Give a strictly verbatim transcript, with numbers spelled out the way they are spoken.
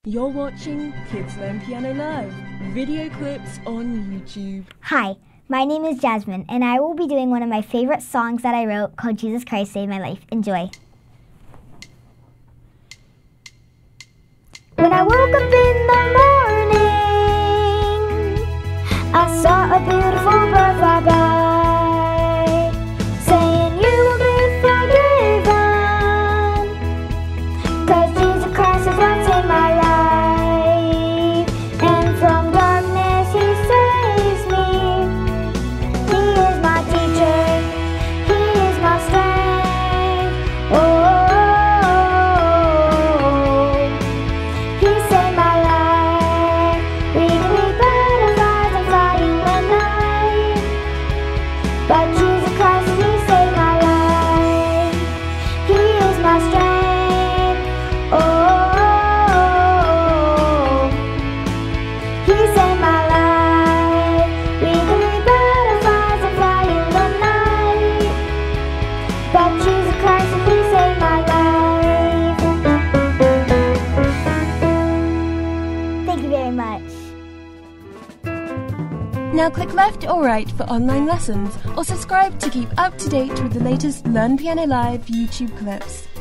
You're watching Kids Learn Piano Live, video clips on YouTube. Hi, my name is Jasmine, and I will be doing one of my favorite songs that I wrote called Jesus Christ Saved My Life. Enjoy. When I woke up in the morning, I saw a beautiful bird fly by, saying you will be forgiven, 'cause Jesus Christ has once saved my life. But Jesus Christ, He saved my life. He is my strength. Oh, He saved my life. We could be butterflies and fly in the night, but Jesus Christ, He saved my life. Thank you very much. Now click left or right for online lessons, or subscribe to keep up to date with the latest Learn Piano Live YouTube clips.